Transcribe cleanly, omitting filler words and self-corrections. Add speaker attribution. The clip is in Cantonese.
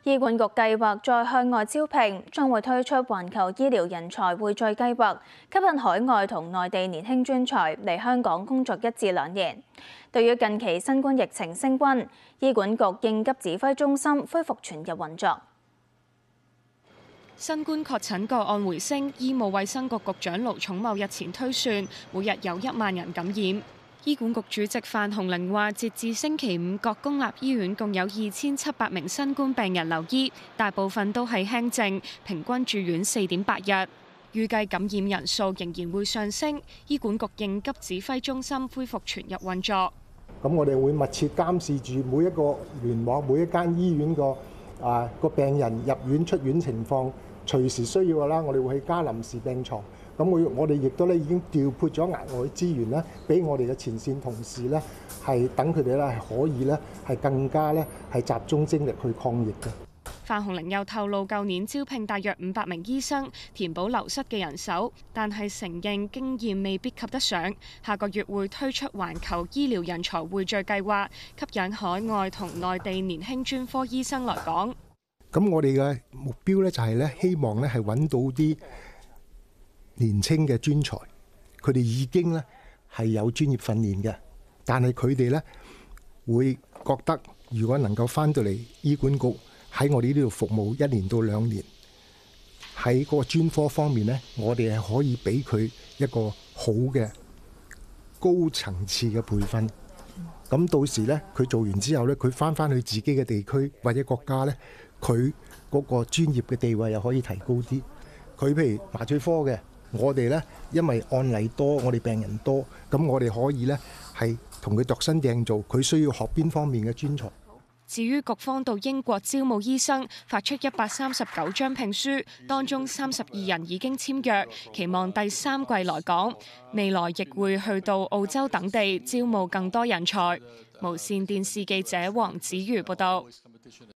Speaker 1: 醫管局計劃再向外招聘，將會推出環球醫療人才匯聚計劃，吸引海外同內地年輕專才嚟香港工作1至2年。對於近期新冠疫情升溫，醫管局應急指揮中心恢復全日運作。
Speaker 2: 新冠確診個案回升，醫務衛生局局長盧寵茂日前推算，每日有1萬人感染。醫管局主席范鴻齡話，截至星期5，各公立醫院共有2700名新冠病人留醫，大部分都係輕症，平均住院4.8日。預計感染人數仍然會上升，醫管局應急指揮中心恢復全日運作。
Speaker 3: 咁我哋會密切監視住每一個聯網、每一間醫院個病人入院出院情況，隨時需要嘅啦，我哋會去加臨時病床。咁我哋亦都已經調撥咗額外資源咧，俾我哋嘅前線同事咧，係等佢哋咧係可以咧係更加咧係集中精力去抗疫嘅。
Speaker 2: 范鴻齡又透露，舊年招聘大約500名醫生，填補流失嘅人手，但係承認經驗未必及得上。下個月會推出環球醫療人才匯聚計劃，吸引海外同內地年輕專科醫生來港。
Speaker 3: 咁我哋嘅目標咧就係咧，希望咧係揾到啲年青嘅專才，佢哋已經咧係有專業訓練嘅，但係佢哋咧會覺得，如果能夠返到嚟醫管局喺我哋呢度服務1年到2年，喺嗰個專科方面咧，我哋係可以俾佢一個好嘅高層次嘅培訓。咁到時咧，佢做完之後咧，佢返去自己嘅地區或者國家咧，佢嗰個專業嘅地位又可以提高啲。佢譬如麻醉科嘅。我哋呢，因為案例多，我哋病人多，咁我哋可以呢係同佢度身訂造，佢需要學邊方面嘅專才。
Speaker 2: 至於局方到英國招募醫生，發出139張聘書，當中32人已經簽約，期望第3季來港。未來亦會去到澳洲等地招募更多人才。無線電視記者黃子瑜報道。